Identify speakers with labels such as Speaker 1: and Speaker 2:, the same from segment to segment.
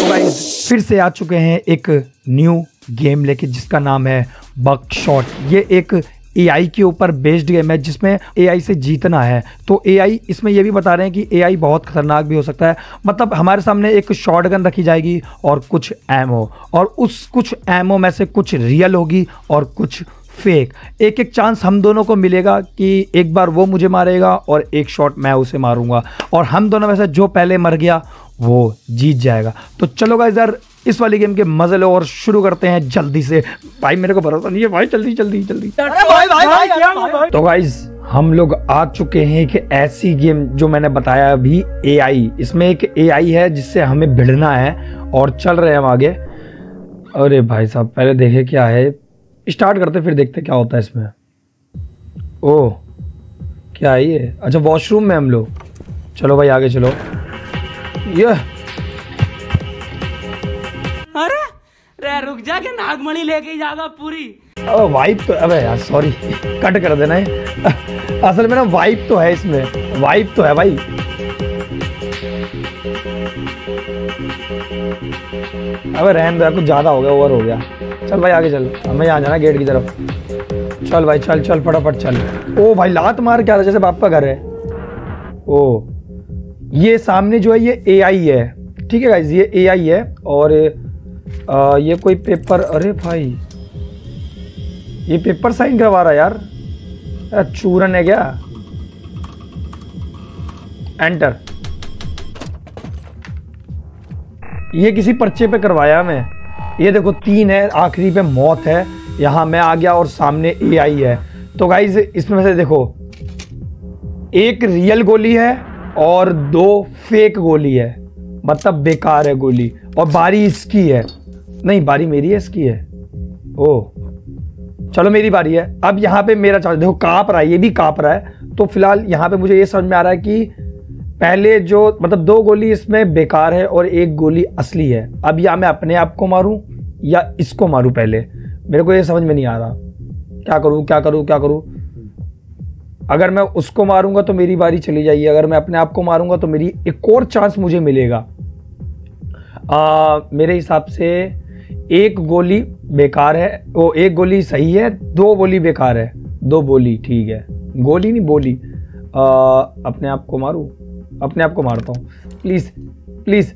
Speaker 1: तो गाइस फिर से आ चुके हैं एक न्यू गेम लेके जिसका नाम है बकशॉट। ये एक एआई के ऊपर बेस्ड गेम है जिसमें एआई से जीतना है। तो एआई इसमें ये भी बता रहे हैं कि एआई बहुत खतरनाक भी हो सकता है। मतलब हमारे सामने एक शॉटगन रखी जाएगी और कुछ एमओ, और उस कुछ एमओ में से कुछ रियल होगी और कुछ फेक। एक एक चांस हम दोनों को मिलेगा कि एक बार वो मुझे मारेगा और एक शॉट मैं उसे मारूंगा, और हम दोनों में से जो पहले मर गया वो जीत जाएगा। तो चलो गाइस यार इस वाली गेम के मजे लो और शुरू करते हैं जल्दी से। भाई मेरे को भरोसा नहीं है भाई, जल्दी जल्दी जल्दी। तो गाइस हम लोग आ चुके हैं एक ऐसी गेम जो मैंने बताया अभी, एआई। इसमें एक एआई है जिससे हमें भिड़ना है और चल रहे हैं हम आगे। अरे भाई साहब पहले देखे क्या है, स्टार्ट करते फिर देखते क्या होता है इसमें। ओह क्या है ये? अच्छा वॉशरूम में हम लोग। चलो भाई आगे चलो। ये
Speaker 2: अरे रे रुक जा के नागमणि लेके जाएगा पूरी।
Speaker 1: वाइप तो, अबे यार सॉरी कट कर देना है। असल में ना वाइप तो है इसमें, वाइप तो है भाई। अबे रहने दो, कुछ ज्यादा हो गया, ओवर हो गया। चल भाई आगे चल, हमें यहाँ जाना गेट की तरफ। चल भाई चल चल फटाफट चल। ओ भाई लात मार क्या, जैसे बाप का घर है। ओ ये सामने जो है ये एआई है, ठीक है गाइस, ये एआई है। और ये कोई पेपर, अरे भाई ये पेपर साइन करवा रहा है यार। चूरन है क्या? एंटर। ये किसी पर्चे पे करवाया हमें। ये देखो 3 है, आखिरी पे मौत है। यहाँ मैं आ गया और सामने एआई है। तो गाइस इसमें से देखो एक रियल गोली है और 2 फेक गोली है, मतलब बेकार है गोली। और बारी इसकी है, नहीं बारी मेरी है, इसकी है। ओ चलो मेरी बारी है। अब यहाँ पे मेरा चार्ज देखो कांप रहा है, ये भी कांप रहा है। तो फिलहाल यहाँ पे मुझे ये समझ में आ रहा है कि पहले जो मतलब 2 गोली इसमें बेकार है और 1 गोली असली है। अब या मैं अपने आप को मारूं या इसको मारूं, पहले मेरे को ये समझ में नहीं आ रहा। क्या करूं क्या करूं क्या करूं? अगर मैं उसको मारूंगा तो मेरी बारी चली जाएगी, अगर मैं अपने आप को मारूंगा तो मेरी एक और चांस मुझे मिलेगा। मेरे हिसाब से 1 गोली बेकार है, वो 1 गोली सही है, 2 गोली बेकार है। 2 गोली ठीक है, गोली नहीं बोली। अपने आप को मारूं, अपने आप को मारता हूँ प्लीज प्लीज।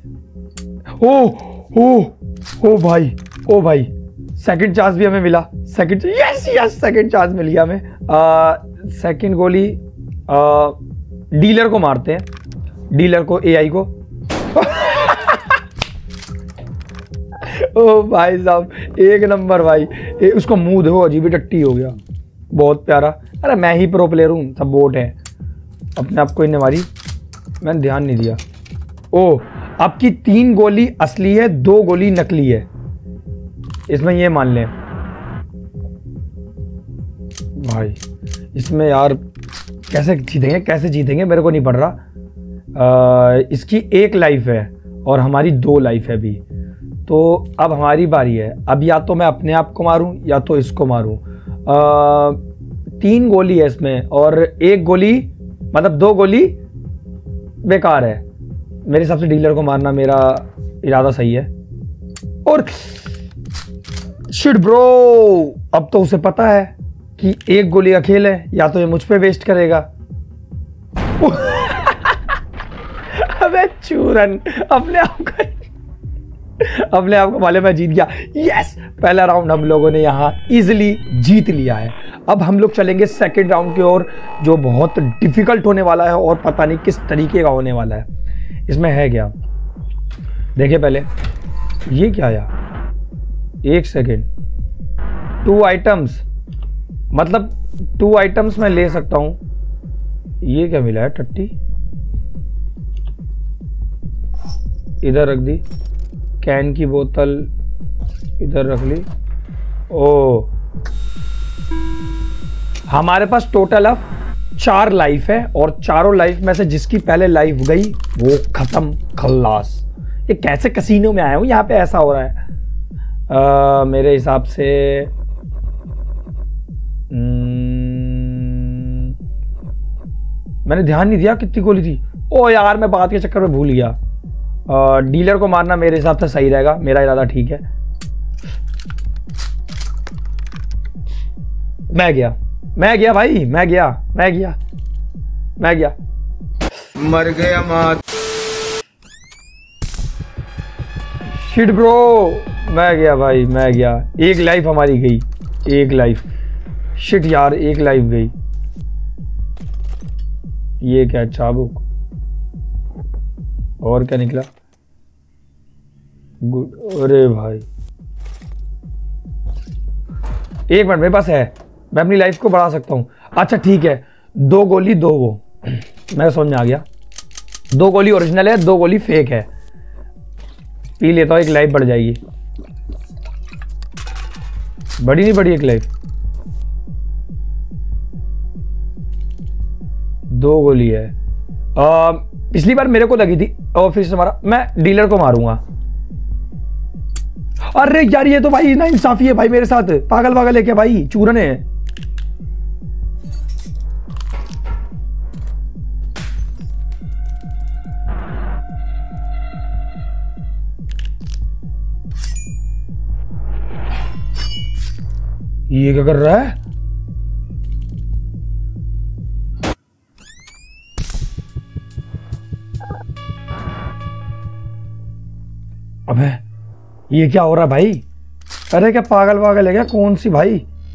Speaker 1: ओ भाई, ओ भाई सेकंड चांस भी हमें मिला। Second, yes yes second chance मिल गया हमें। सेकंड गोली डीलर को मारते हैं, डीलर को, एआई को। ओ भाई साहब 1 नंबर भाई। उसको मुंह देखो अजीब टट्टी हो गया, बहुत प्यारा। अरे मैं ही प्रो प्लेयर हूँ, सब बोट है। अपने आप को इन्हें मारी, मैंने ध्यान नहीं दिया। ओ आपकी 3 गोली असली है, 2 गोली नकली है, इसमें ये मान लें भाई। इसमें यार कैसे जीतेंगे, कैसे जीतेंगे मेरे को नहीं पड़ रहा। इसकी 1 लाइफ है और हमारी 2 लाइफ है अभी। तो अब हमारी बारी है। अब या तो मैं अपने आप को मारूं या तो इसको मारूं। 3 गोली है इसमें और 1 गोली, मतलब 2 गोली बेकार है। मेरे हिसाब से डीलर को मारना मेरा इरादा सही है। और शिट ब्रो, अब तो उसे पता है कि 1 गोली का खेल है, या तो ये मुझ पे वेस्ट करेगा। अबे चूरन, अपने आप को मालूम मैं जीत गया। यस पहला राउंड हम लोगों ने यहाँ इजीली जीत लिया है। अब हम लोग चलेंगे सेकंड राउंड की ओर, जो बहुत डिफिकल्ट होने वाला है और पता नहीं किस तरीके का होने वाला है। इसमें है क्या देखिए पहले, ये क्या यार, 1 सेकेंड। 2 आइटम्स, मतलब 2 आइटम्स मैं ले सकता हूं। ये क्या मिला है, टट्टी इधर रख दी, कैन की बोतल इधर रख ली। ओ हमारे पास टोटल अब 4 लाइफ है और चारों लाइफ में से जिसकी पहले लाइफ गई वो खत्म, खल्लास। ये कैसे कसीनो में आया हूं, यहाँ पे ऐसा हो रहा है। मेरे हिसाब से मैंने ध्यान नहीं दिया कितनी गोली थी। ओ यार मैं बात के चक्कर में भूल गया। डीलर को मारना मेरे हिसाब से सही रहेगा, मेरा इरादा ठीक है। मैं गया भाई, मैं गया।
Speaker 3: मर गया मात।
Speaker 1: शिट ब्रो, मैं गया भाई, मैं गया। एक लाइफ हमारी गई, एक लाइफ। शिट यार, एक लाइफ गई। ये क्या है, चाबुक? और क्या निकला? गुड। अरे भाई एक मिनट, मेरे पास है, मैं अपनी लाइफ को बढ़ा सकता हूं। अच्छा ठीक है, 2 गोली 2 वो मैं समझ में आ गया। 2 गोली ओरिजिनल है, 2 गोली फेक है। पी लेता हूं, एक लाइफ बढ़ जाएगी। बड़ी नहीं बड़ी एक लाइफ। 2 गोली है। पिछली बार मेरे को लगी थी और फिर से मारा। मैं डीलर को मारूंगा। अरे यार ये तो भाई ना इंसाफी है भाई मेरे साथ। पागल है क्या भाई, चूरन है। ये क्या कर रहा है? अबे ये क्या हो रहा है भाई? अरे क्या पागल है क्या? कौन सी भाई?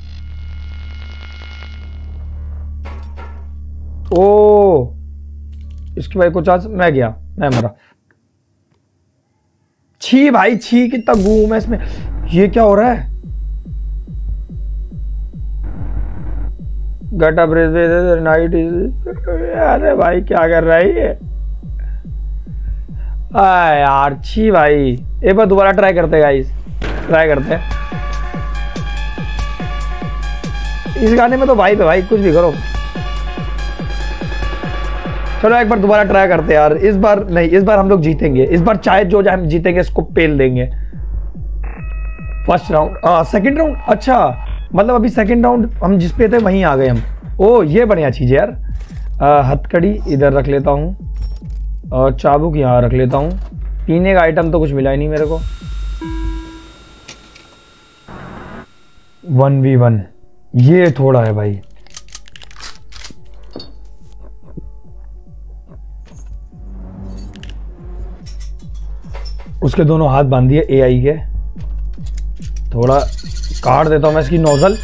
Speaker 1: ओ इसकी भाई कुछ आज। मैं गया, मैं मरा। छी भाई छी, कितना घूम है इसमें। ये क्या हो रहा है? गटा ब्रिज नाइट। अरे भाई क्या कर रहा है ये? यार छी भाई। एक बार दोबारा ट्राई करते गाइस, ट्राई करते हैं। इस गाने में तो भाई पे भाई कुछ भी करो। चलो एक बार दोबारा ट्राई करते हैं यार। इस बार नहीं, इस बार हम लोग जीतेंगे। इस बार चाहे जो जाए हम जीतेंगे, इसको पेल देंगे। First round, second round. अच्छा मतलब अभी सेकंड राउंड हम जिस पे थे वहीं आ गए हम। ओ ये बढ़िया चीज है यार। हथकड़ी इधर रख लेता हूँ और चाबुक यहाँ रख लेता हूँ। पीने का आइटम तो कुछ मिला ही नहीं मेरे को। 1v1 ये थोड़ा है भाई। उसके दोनों हाथ बांध दिए एआई के। थोड़ा काट देता हूं मैं इसकी नोजल।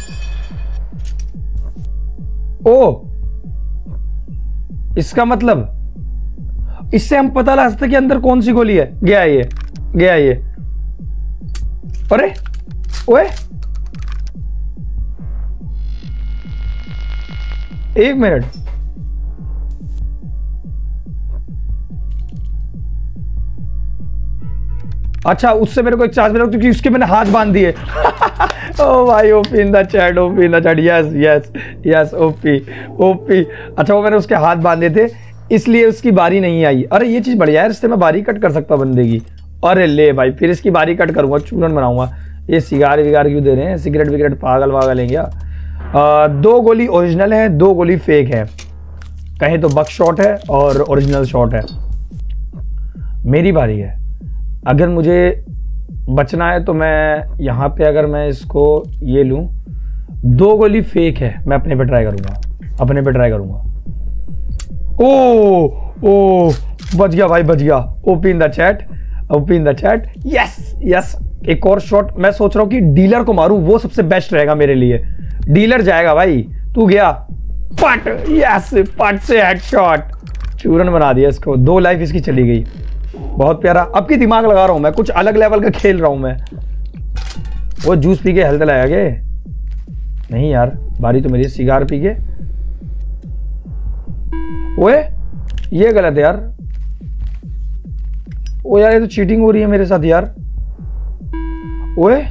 Speaker 1: ओ इसका मतलब इससे हम पता लगा सकते कि अंदर कौन सी गोली है। गया ये। अरे ओए एक मिनट। अच्छा उससे मेरे को एक चार्ज मिला क्योंकि उसके मैंने हाथ बांध दिए। ओ भाई OP in the chat, OP in the chat. Yes OP. अच्छा वो मैंने उसके हाथ बांधे थे इसलिए उसकी बारी नहीं आई। अरे ये चीज बढ़िया है, इससे मैं बारी कट कर सकता बंदे की। अरे ले भाई फिर इसकी बारी कट करूंगा, चूरन बनाऊंगा। ये सिगार विगार क्यों दे रहे हैं? सिगरेट विगरेट पागल वागल है क्या? 2 गोली ओरिजिनल है, 2 गोली फेक है। कहें तो बक शॉट है और ओरिजिनल शॉट है। मेरी बारी है। अगर मुझे बचना है तो मैं यहाँ पे अगर मैं इसको ये लूँ, 2 गोली फेक है। मैं अपने पे ट्राई करूँगा। ओ बच गया भाई, बच गया। OP in the chat. Yes एक और शॉट। मैं सोच रहा हूँ कि डीलर को मारूं, वो सबसे बेस्ट रहेगा मेरे लिए। डीलर जाएगा भाई। तू गया पट। यस पट से हेडशॉट। चूरन बना दिया इसको। 2 लाइफ इसकी चली गई। बहुत प्यारा। अब की दिमाग लगा रहा हूं मैं, कुछ अलग लेवल का खेल रहा हूं मैं। वो जूस पी के हेल्थ लाया गे? नहीं यार, बारी तो मेरी। सिगार पी के। ओए ये गलत है यार। ओ यार ये तो चीटिंग हो रही है मेरे साथ यार। ओए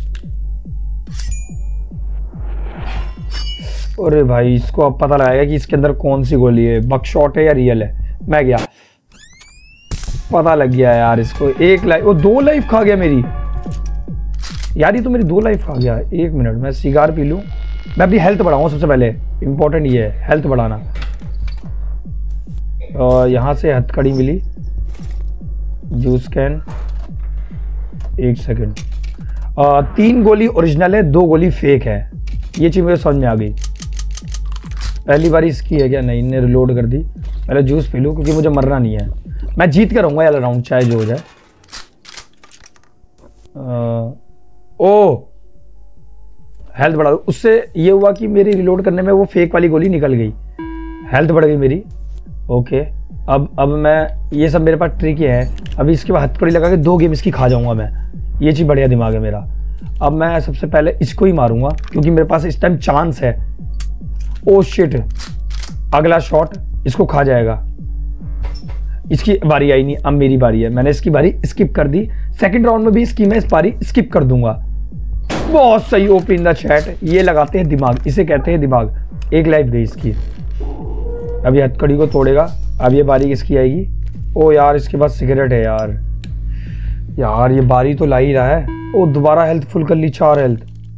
Speaker 1: अरे भाई इसको अब पता लगाएगा कि इसके अंदर कौन सी गोली है, बकशॉट है या रियल है। मैं गया, पता लग गया यार इसको। 1 लाइफ, वो 2 लाइफ खा गया मेरी यार। ये तो मेरी 2 लाइफ खा गया। 1 मिनट मैं सिगार पी लूं। मैं अपनी हेल्थ बढ़ाऊं सबसे पहले, इंपॉर्टेंट ये है हेल्थ बढ़ाना। और यहाँ से हथकड़ी मिली। Juice can, 1 second. 3 गोली ओरिजिनल है, 2 गोली फेक है, ये चीज़ मुझे समझ में आ गई। पहली बार इसकी है क्या? नहीं, इन्हें रिलोड कर दी। पहले जूस पी लूँ क्योंकि मुझे मरना नहीं है, मैं जीत कर रहूँगा यार राउंड, चाहे जो हो जाए। ओ हेल्थ बढ़ा दो, उससे ये हुआ कि मेरी रिलोड करने में वो फेक वाली गोली निकल गई, हेल्थ बढ़ गई मेरी। ओके, अब मैं, ये सब मेरे पास ट्रिक है। अभी इसके बाद हथकड़ी लगा के 2 गेम इसकी खा जाऊंगा मैं, ये चीज़ बढ़िया दिमाग है मेरा। अब मैं सबसे पहले इसको ही मारूंगा क्योंकि मेरे पास इस टाइम चांस है। ओ शिट, अगला शॉट इसको खा जाएगा। इसकी बारी आई नहीं, अब मेरी बारी है, मैंने इसकी बारी स्किप कर दी। सेकंड राउंड में भी इसकी मैं इस बारी स्किप कर दूंगा। बहुत सही ओपी इन द चैट, ये लगाते हैं दिमाग, इसे कहते हैं दिमाग। 1 लाइफ गई इसकी। अब ये हथकड़ी को तोड़ेगा, अब ये बारी किसकी आएगी? ओ यार, इसके पास सिगरेट है यार, यार ये बारी तो ला ही रहा है। ओ दोबारा हेल्थ फुल कर ली, 4 हेल्थ।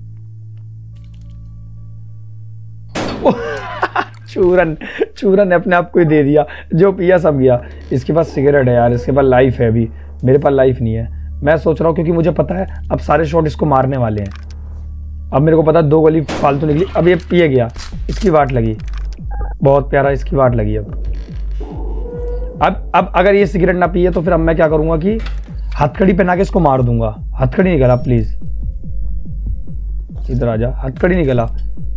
Speaker 1: चूरन चूरन ने अपने आप को ही दे दिया, जो पिया सब गया। इसके पास सिगरेट है यार, इसके पास लाइफ है, अभी मेरे पास लाइफ नहीं है। मैं सोच रहा हूँ क्योंकि मुझे पता है अब सारे शॉट इसको मारने वाले हैं। अब मेरे को पता है 2 गोली फालतू निकली, अब ये पिए गया, इसकी वाट लगी, बहुत प्यारा, इसकी वाट लगी। अब अगर ये सिगरेट ना पिए तो फिर अब मैं क्या करूँगा कि हथकड़ी पहना के इसको मार दूंगा। हथकड़ी निकला प्लीज, इधर आ जा, हथकड़ी निकला।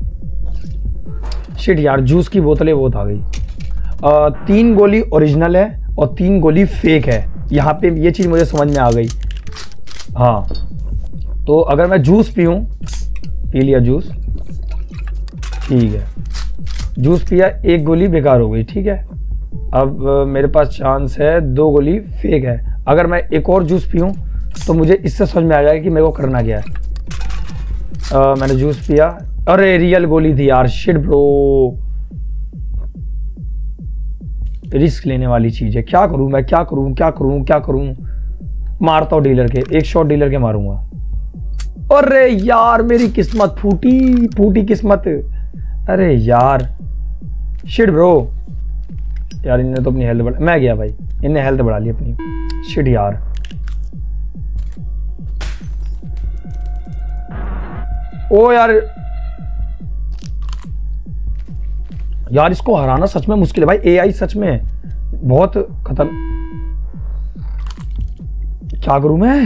Speaker 1: शिट यार, जूस की बोतलें बहुत आ गई। 3 गोली ओरिजिनल है और 3 गोली फेक है, यहाँ पे ये चीज़ मुझे समझ में आ गई। हाँ, तो अगर मैं जूस पीऊँ, पी लिया जूस, ठीक है, जूस पिया, 1 गोली बेकार हो गई, ठीक है। अब मेरे पास चांस है 2 गोली फेक है। अगर मैं एक और जूस पीऊँ तो मुझे इससे समझ में आ जाएगा कि मेरे को करना क्या है। मैंने जूस पिया, अरे रियल गोली थी यार, शिट ब्रो, रिस्क लेने वाली चीज है। क्या करूं मैं, क्या करूं, क्या करूं, क्या करूं? मारता हूं डीलर के, 1 शॉट डीलर के मारूंगा। अरे यार, मेरी किस्मत फूटी, फूटी किस्मत। अरे यार, शिट ब्रो, यार इन्हें तो अपनी हेल्थ बढ़ा, मैं गया भाई, इन्हें हेल्थ बढ़ा ली अपनी। शिट यार, ओ यार, यार इसको हराना सच में मुश्किल है भाई, एआई सच में बहुत खतरनाक। क्या करूं मैं?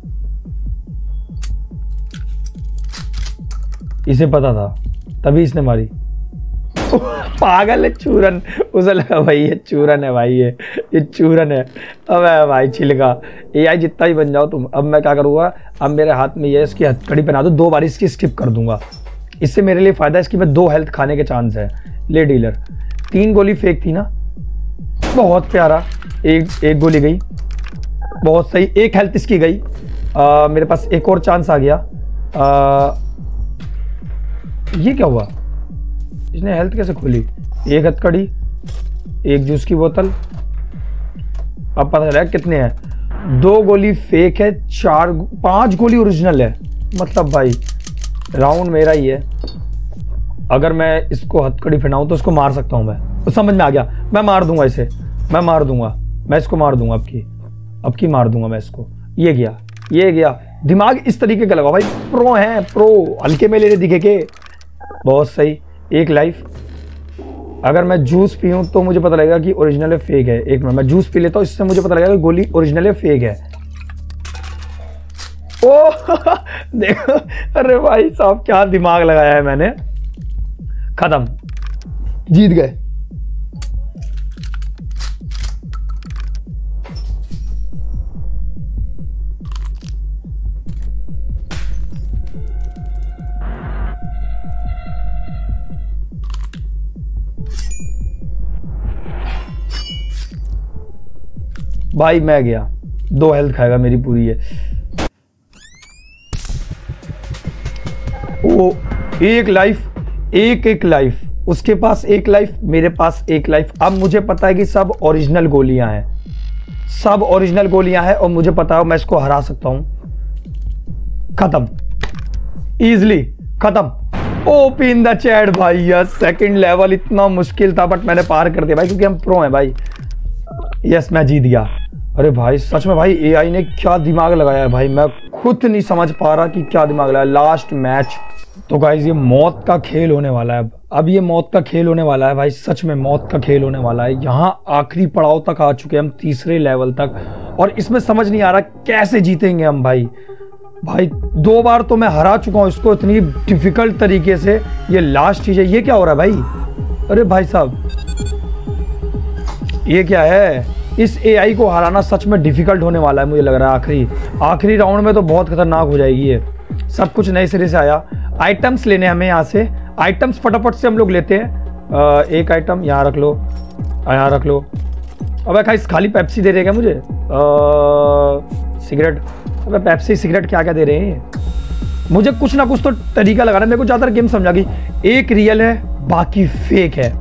Speaker 1: इसे पता था तभी इसने मारी। पागल है चूरन, उसे लगा भाई ये चूरन है, भाई ये चूरन है। अब भाई छिलका, एआई जितना ही बन जाओ तुम। अब मैं क्या करूंगा, अब मेरे हाथ में ये इसकी हथकड़ी पहना दो, 2 बार इसकी स्किप कर दूंगा। इससे मेरे लिए फायदा है, इसकी मैं 2 हेल्थ खाने के चांस है। ले डीलर, 3 गोली फेक थी ना, बहुत प्यारा, एक गोली गई, बहुत सही, 1 हेल्थ इसकी गई। मेरे पास एक और चांस आ गया। ये क्या हुआ, इसने हेल्थ कैसे खोली? 1 हथकड़ी, 1 जूस की बोतल, अब पता चला कितने हैं। 2 गोली फेक है, 5 गोली ओरिजिनल है। मतलब भाई राउंड मेरा ही है। अगर मैं इसको हथकड़ी फैलाऊं तो इसको मार सकता हूं मैं, तो समझ में आ गया। मैं मार दूंगा इसे, मैं मार दूंगा, मैं इसको मार दूंगा, अब की मार दूंगा मैं इसको। ये गया, ये गया। दिमाग इस तरीके का लगा भाई, प्रो है, प्रो, हल्के में लेने दिखे के। बहुत सही, 1 लाइफ। अगर मैं जूस पीऊं तो मुझे पता लगेगा कि ओरिजिनल है फेक है। एक मिनट, मैं जूस पी लेता हूं, इससे मुझे पता लगेगा कि गोली ओरिजिनल है फेक है। ओ देखो, अरे भाई साहब क्या दिमाग लगाया है मैंने। खत्म, जीत गए। भाई मैं गया, 2 हेल्थ खाएगा मेरी पूरी है। वो 1 लाइफ, एक लाइफ, उसके पास 1 लाइफ, मेरे पास 1 लाइफ। अब मुझे पता है कि सब ओरिजिनल गोलियां हैं, सब ओरिजिनल गोलियां हैं और मुझे पता है मैं इसको हरा सकता हूं। खत्म, इजली खत्म। ओपी इन द चैट भाई, यस, सेकंड लेवल इतना मुश्किल था बट मैंने पार कर दिया भाई, क्योंकि हम प्रो हैं भाई। यस, मैं जीत गया। अरे भाई सच में भाई एआई ने क्या दिमाग लगाया है भाई, मैं खुद नहीं समझ पा रहा कि क्या दिमाग लगाया। लास्ट मैच तो गाइस ये मौत का खेल होने वाला है। अब ये मौत का खेल होने वाला है भाई, सच में मौत का खेल होने वाला है। यहाँ आखिरी पड़ाव तक आ चुके हैं हम, तीसरे लेवल तक, और इसमें समझ नहीं आ रहा कैसे जीतेंगे हम भाई। 2 बार तो मैं हरा चुका हूँ इसको इतनी डिफिकल्ट तरीके से। ये लास्ट चीज है। ये क्या हो रहा है भाई? अरे भाई साहब ये क्या है? इस एआई को हराना सच में डिफिकल्ट होने वाला है मुझे लग रहा है। आखिरी राउंड में तो बहुत खतरनाक हो जाएगी ये। सब कुछ नए सिरे से आया। आइटम्स लेने हमें यहाँ से, आइटम्स फटाफट से हम लोग लेते हैं। एक आइटम यहाँ रख लो, यहाँ रख लो। अबे गाइस खाली पेप्सी दे रहे क्या मुझे? सिगरेट। अबे पेप्सी सिगरेट क्या क्या दे रहे हैं? मुझे कुछ ना कुछ तो तरीका लगाना है। मेरे को ज़्यादातर गेम समझा गई, एक रियल है बाकी फेक है।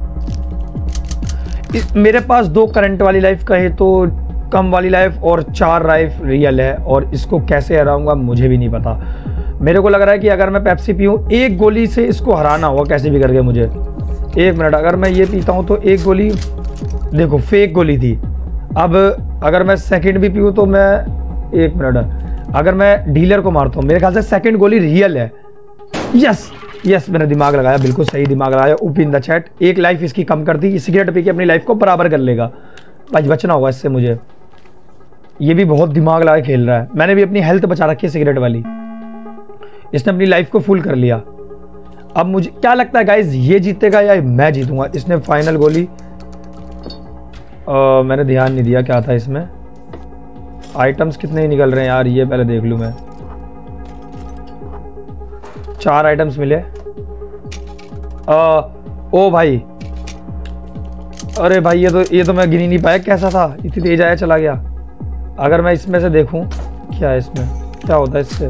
Speaker 1: मेरे पास 2 करंट वाली लाइफ कहे तो कम वाली लाइफ और 4 लाइफ रियल है, और इसको कैसे हराऊंगा मुझे भी नहीं पता। मेरे को लग रहा है कि अगर मैं पेप्सी पीऊँ, एक गोली से इसको हराना होगा कैसे भी करके मुझे। 1 मिनट, अगर मैं ये पीता हूँ तो एक गोली, देखो फेक गोली थी। अब अगर मैं सेकंड भी पीऊँ तो मैं 1 मिनट, अगर मैं डीलर को मारता हूँ, मेरे ख्याल से सेकंड गोली रियल है। यस यस, मैंने दिमाग लगाया, बिल्कुल सही दिमाग लगाया। OP in the chat. 1 life इसकी कम कर दी, सिगरेट पी के अपनी लाइफ को बराबर कर लेगा भाई। बचना होगा इससे मुझे। ये भी बहुत दिमाग लगा खेल रहा है। मैंने भी अपनी हेल्थ बचा रखी है सिगरेट वाली। इसने अपनी लाइफ को फुल कर लिया। अब मुझे क्या लगता है गाइज, ये जीतेगा या मैं जीतूंगा? इसने फाइनल गोली, मैंने ध्यान नहीं दिया क्या था इसमें। आइटम्स कितने निकल रहे हैं यार, ये पहले देख लूं मैं। 4 आइटम्स मिले। ओ भाई, अरे भाई ये तो मैं गिन ही नहीं पाया कैसा था, इतनी तेज आया चला गया। अगर मैं इसमें से देखूं क्या है इसमें, क्या होता है इससे?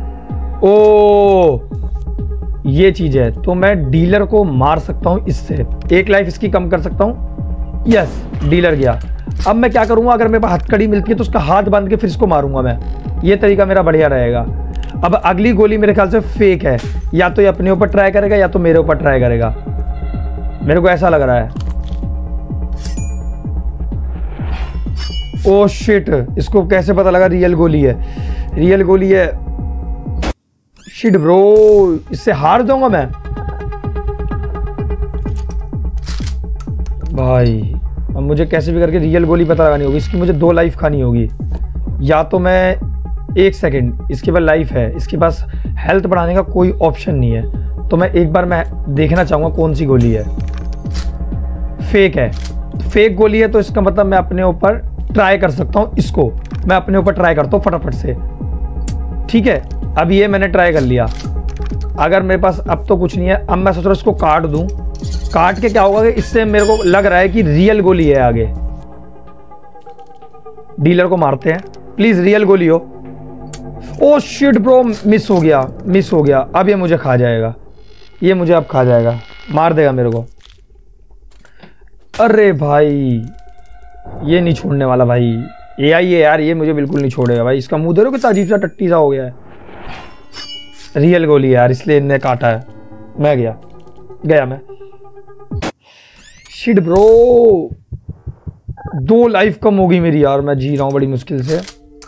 Speaker 1: ओ ये चीज है, तो मैं डीलर को मार सकता हूं इससे। 1 लाइफ इसकी कम कर सकता हूं। यस, डीलर गया। अब मैं क्या करूंगा, अगर मेरे पास हथकड़ी मिलती है तो उसका हाथ बांध के फिर इसको मारूंगा मैं। ये तरीका मेरा बढ़िया रहेगा। अब अगली गोली मेरे ख्याल से फेक है, या तो ये अपने ऊपर ट्राई करेगा या तो मेरे ऊपर ट्राई करेगा, मेरे को ऐसा लग रहा है। ओ शिट, इसको कैसे पता लगा रियल गोली है? रियल गोली है। शिट ब्रो, इससे हार जाऊंगा मैं भाई। अब मुझे कैसे भी करके रियल गोली पता लगानी होगी। इसकी मुझे 2 लाइफ खानी होगी, या तो मैं 1 सेकंड, इसके पास लाइफ है, इसके पास हेल्थ बढ़ाने का कोई ऑप्शन नहीं है, तो मैं एक बार मैं देखना चाहूँगा कौन सी गोली है। फेक है, फेक गोली है, तो इसका मतलब मैं अपने ऊपर ट्राई कर सकता हूँ। इसको मैं अपने ऊपर ट्राई करता हूँ फटाफट से। ठीक है, अब ये मैंने ट्राई कर लिया। अगर मेरे पास अब तो कुछ नहीं है, अब मैं सोच रहा हूँ इसको काट दूँ। काट के क्या होगा कि इससे मेरे को लग रहा है कि रियल गोली है आगे। डीलर को मारते हैं, प्लीज रियल गोली हो। ओ शिट ब्रो, मिस हो गया, मिस हो गया। अब ये मुझे खा जाएगा, ये मुझे अब खा जाएगा, मार देगा मेरे को। अरे भाई ये नहीं छोड़ने वाला भाई। एआई है यार, ये मुझे बिल्कुल नहीं छोड़ेगा भाई। इसका मुंह देखो कितना अजीब सा टट्टी सा हो गया है। रियल गोली है यार, इसलिए इनने काटा है। मैं गया मैं। शिट ब्रो, 2 लाइफ कम हो गई मेरी यार, मैं जी रहा हूँ बड़ी मुश्किल से।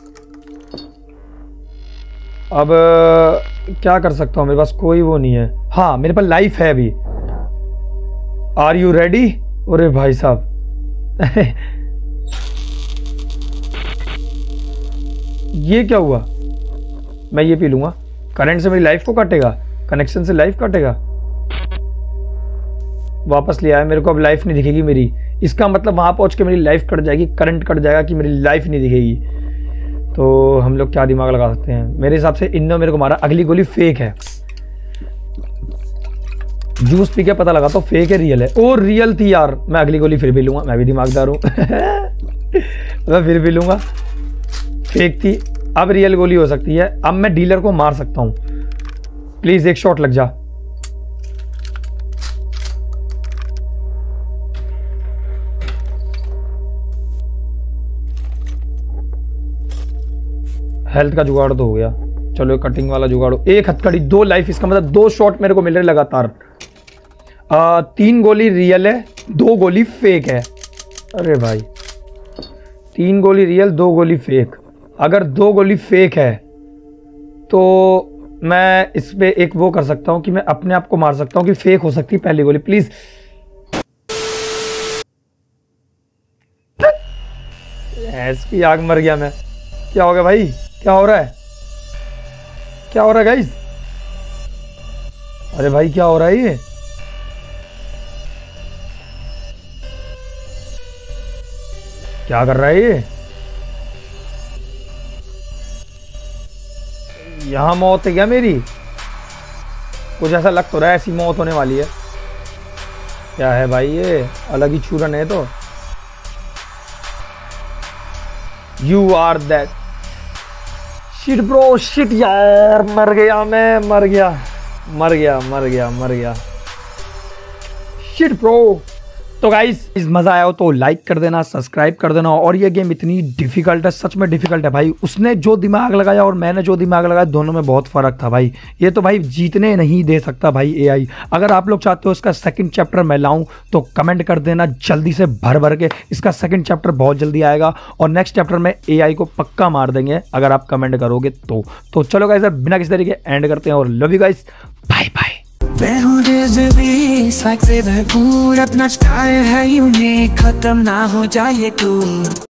Speaker 1: अब क्या कर सकता हूँ, मेरे पास कोई वो नहीं है। हाँ मेरे पास लाइफ है अभी। Are you ready? अरे भाई साहब ये क्या हुआ? मैं ये पी लूंगा। करंट से मेरी लाइफ को काटेगा, कनेक्शन से लाइफ काटेगा। वापस ले आया, मेरे को अब लाइफ नहीं दिखेगी मेरी। इसका मतलब वहां पहुंच के मेरी लाइफ कट जाएगी, करंट कट जाएगा कि मेरी लाइफ नहीं दिखेगी। तो हम लोग क्या दिमाग लगा सकते हैं? मेरे हिसाब से इन्होंने मेरे को मारा। अगली गोली फेक है। जूस पी के पता लगा तो फेक है रियल है। ओ रियल थी यार, मैं अगली गोली फिर भी लूंगा। मैं भी दिमागदार हूं मैं फिर भी लूंगा। फेक थी, अब रियल गोली हो सकती है। अब मैं डीलर को मार सकता हूं। प्लीज एक शॉट लग जा। हेल्थ का जुगाड़ तो हो गया। चलो कटिंग वाला जुगाड़। 1 हथकड़ी 2 लाइफ, इसका मतलब 2 शॉट मेरे को मिल रहे लगातार। 3 गोली रियल है, 2 गोली फेक है। अरे भाई 3 गोली रियल 2 गोली फेक। अगर 2 गोली फेक है तो मैं इस पे एक वो कर सकता हूँ कि मैं अपने आप को मार सकता हूँ कि फेक हो सकती है पहली गोली। प्लीज ऐसी आग, मर गया मैं। क्या हो गया भाई, क्या हो रहा है, क्या हो रहा है गाइस? अरे भाई क्या हो रहा है ये? क्या कर रहा है ये? यहां मौत है क्या मेरी? कुछ ऐसा लग तो रहा है, ऐसी मौत होने वाली है। क्या है भाई ये? अलग ही चूरन है तो। You are that shit bro, shit यार, मर गया मैं, मर गया मर गया मर गया मर गया, शिट ब्रो। तो गाइस मजा आया हो तो लाइक कर देना, सब्सक्राइब कर देना। और ये गेम इतनी डिफिकल्ट है, सच में डिफिकल्ट है भाई। उसने जो दिमाग लगाया और मैंने जो दिमाग लगाया, दोनों में बहुत फर्क था भाई। ये तो भाई जीतने नहीं दे सकता भाई एआई। अगर आप लोग चाहते हो इसका सेकंड चैप्टर मैं लाऊं तो कमेंट कर देना जल्दी से भर भर के। इसका सेकंड चैप्टर बहुत जल्दी आएगा और नेक्स्ट चैप्टर में एआई को पक्का मार देंगे अगर आप कमेंट करोगे तो चलो गाइस बिना किसी तरीके एंड करते हैं और love you guys, bye bye.
Speaker 4: मैं हूँ डेज़र्ट लाइक से भरपूर, अपना स्टाइल है यूनिक, खत्म ना हो जाए तू।